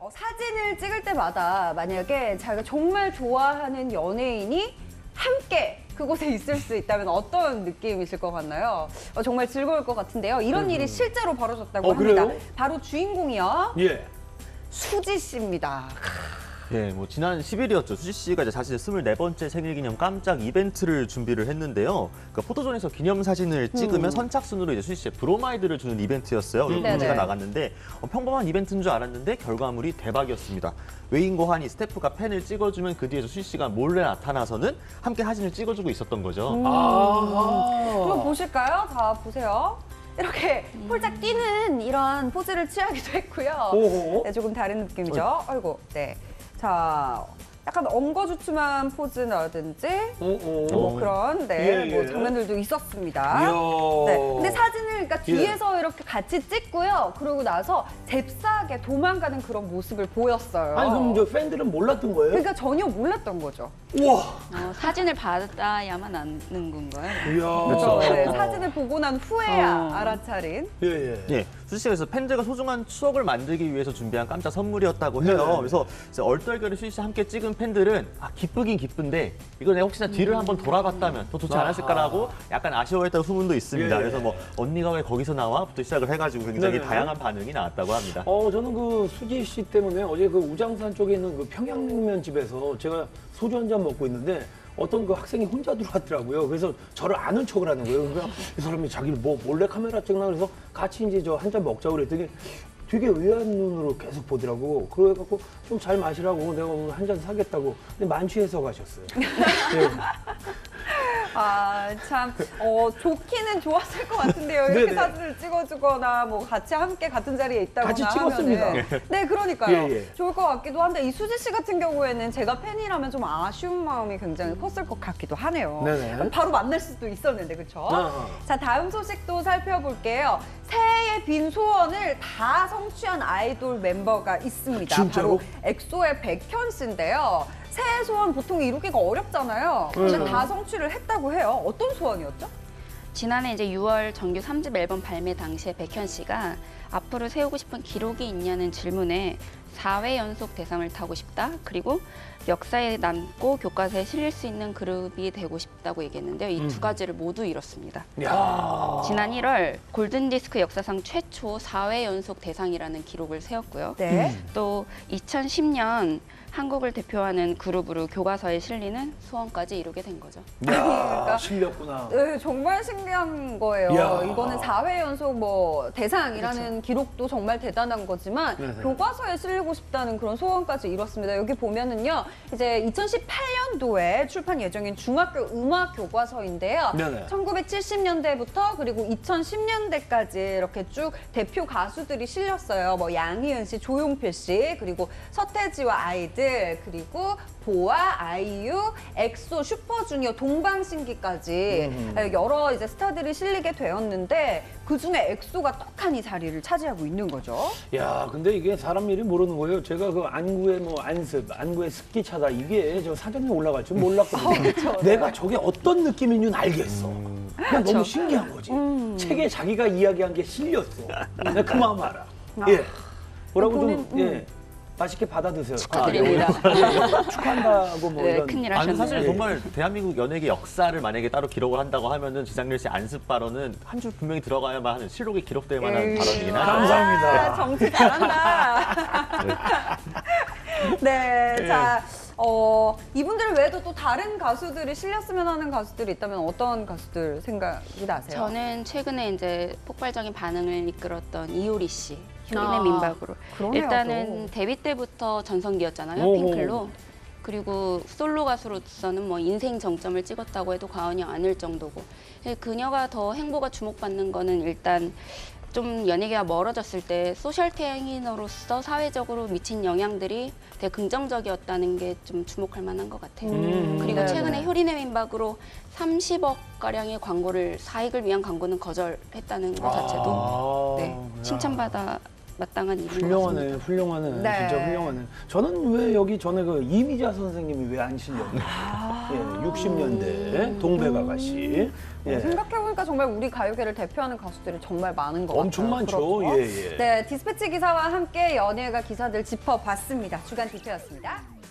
사진을 찍을 때마다 만약에 자기가 정말 좋아하는 연예인이 함께 그곳에 있을 수 있다면 어떤 느낌이실 것 같나요? 정말 즐거울 것 같은데요. 이런 일이 실제로 벌어졌다고 합니다. 그래요? 바로 주인공이요. 예. 수지 씨입니다. 예, 뭐 지난 10일이었죠. 수지 씨가 이제 자신의 24번째 생일 기념 깜짝 이벤트를 준비를 했는데요. 그러니까 포토존에서 기념 사진을 찍으면 선착순으로 이제 수지 씨의 브로마이드를 주는 이벤트였어요. 그리고 공지가 나갔는데 평범한 이벤트인 줄 알았는데 결과물이 대박이었습니다. 외인고 한이 스태프가 펜을 찍어주면 그 뒤에서 수지 씨가 몰래 나타나서는 함께 사진을 찍어주고 있었던 거죠. 한번 보실까요? 자, 보세요. 이렇게 폴짝 뛰는 이런 포즈를 취하기도 했고요. 네, 조금 다른 느낌이죠. 아이고, 네. 자, 약간 엉거주춤한 포즈라든지 뭐 그런 뭐 장면들도 있었습니다. 네. 근데 사진을 그러니까 뒤에서 이렇게 같이 찍고요. 그러고 나서 잽싸게 도망가는 그런 모습을 보였어요. 아니 그럼 저 팬들은 몰랐던 거예요? 그러니까 전혀 몰랐던 거죠. 우와. 사진을 받아야만 아는 건가요? 이야. 그렇죠. 네, 사진을 보고 난 후에야 알아차린. 예, 수지 씨가 그래서 팬들과 소중한 추억을 만들기 위해서 준비한 깜짝 선물이었다고 해요. 그래서 이제 얼떨결에 수지 씨 함께 찍은 팬들은 기쁘긴 기쁜데 이거 내가 혹시나 뒤를 한번 돌아봤다면 더 좋지 않았을까라고 약간 아쉬워했다는 소문도 있습니다. 그래서 뭐 언니가 왜 거기서 나와?부터 시작을 해가지고 굉장히 다양한 반응이 나왔다고 합니다. 저는 그 수지 씨 때문에 어제 그 우장산 쪽에 있는 그 평양냉면 집에서 제가 소주 한 잔 먹고 있는데 어떤 그 학생이 혼자 들어왔더라고요. 그래서 저를 아는 척을 하는 거예요. 그러니까 이 사람이 자기를 뭐 몰래 카메라 찍나 그래서 같이 이제 저 한 잔 먹자고 그랬더니 되게 의아한 눈으로 계속 보더라고. 그래갖고 좀 잘 마시라고 내가 오늘 한 잔 사겠다고. 근데 만취해서 가셨어요. 네. 참, 좋기는 좋았을 것 같은데요. 이렇게 네네. 사진을 찍어주거나, 뭐, 같이 함께 같은 자리에 있다거나 같이 찍었습니다. 하면은. 네, 그러니까요. 예. 좋을 것 같기도 한데, 이 수지 씨 같은 경우에는 제가 팬이라면 좀 아쉬운 마음이 굉장히 컸을 것 같기도 하네요. 네네. 바로 만날 수도 있었는데, 그쵸? 아하. 자, 다음 소식도 살펴볼게요. 새해의 빈 소원을 다 성취한 아이돌 멤버가 있습니다. 진짜로? 바로 엑소의 백현 씨인데요. 새해 소원 보통 이루기가 어렵잖아요. 근데 다 성취를 했다고 해요. 어떤 소원이었죠? 지난해 이제 6월 정규 3집 앨범 발매 당시에 백현 씨가 앞으로 세우고 싶은 기록이 있냐는 질문에 4회 연속 대상을 타고 싶다. 그리고 역사에 남고 교과서에 실릴 수 있는 그룹이 되고 싶다고 얘기했는데요. 이 두 가지를 모두 이뤘습니다. 야. 지난 1월 골든디스크 역사상 최초 4회 연속 대상이라는 기록을 세웠고요. 네. 또 2010년 한국을 대표하는 그룹으로 교과서에 실리는 소원까지 이루게 된 거죠. 야, 실렸구나. 네, 정말 신기한 거예요. 이야. 이거는 4회 연속 뭐 대상이라는 기록도 정말 대단한 거지만 교과서에 실리고 싶다는 그런 소원까지 이뤘습니다. 여기 보면은요, 이제 2018년도에 출판 예정인 중학교 음악 교과서인데요. 네네. 1970년대부터 그리고 2010년대까지 이렇게 쭉 대표 가수들이 실렸어요. 뭐 양희은 씨, 조용필 씨, 그리고 서태지와 아이들, 그리고 보아, 아이유, 엑소, 슈퍼주니어, 동방신기까지 여러 이제 스타들이 실리게 되었는데 그 중에 엑소가 떡하니 자리를 차지하고 있는 거죠. 야, 근데 이게 사람 일이 모르는 거예요. 제가 그 안구의 뭐 안습, 안구의 습기차다 이게 저 사전에 올라갈 줄 몰랐거든요. 그렇죠. 내가 저게 어떤 느낌인 줄 알겠어. 그냥 너무 신기한 거지. 책에 자기가 이야기한 게 실렸어. 내가 그 마음 알아. 예. 뭐라고 좀 예. 맛있게 받아 드세요. 축하드립니다. 축하한다고 뭐 네, 이런. 큰일 아니 하셨네요. 사실 정말 대한민국 연예계 역사를 만약에 따로 기록을 한다고 하면은 지상렬 씨 안습 발언은 한 줄 분명히 들어가야만 하는 실록이 기록될 만한 발언이긴 하죠. 감사합니다. 정치 잘한다. 네, 자, 이분들 외에도 또 다른 가수들이 실렸으면 하는 가수들이 있다면 어떤 가수들 생각이 나세요? 저는 최근에 이제 폭발적인 반응을 이끌었던 이효리 씨, 효린의 민박으로. 그러네요, 일단은 또. 데뷔 때부터 전성기였잖아요, 오호. 핑클로. 그리고 솔로 가수로서는 뭐 인생 정점을 찍었다고 해도 과언이 아닐 정도고. 그녀가 더 행보가 주목받는 거는 일단 좀 연예계가 멀어졌을 때 소셜 테이너로서 사회적으로 미친 영향들이 되게 긍정적이었다는 게 좀 주목할 만한 것 같아요. 그리고 네네. 최근에 효린의 민박으로 30억가량의 광고를 사익을 위한 광고는 거절했다는 것 자체도 네, 칭찬받아 마땅한 일인 것 같습니다. 훌륭하네, 훌륭하네. 네. 진짜 훌륭하네. 저는 왜 여기 전에 그 이미자 선생님이 왜 안 실렸나? 예, 60년대 동백아가씨. 예. 생각해보니까 정말 우리 가요계를 대표하는 가수들이 정말 많은 것 엄청 같아요. 많죠. 그렇죠? 예, 예. 네, 디스패치 기사와 함께 연예가 기사들 짚어봤습니다. 주간 디테였습니다.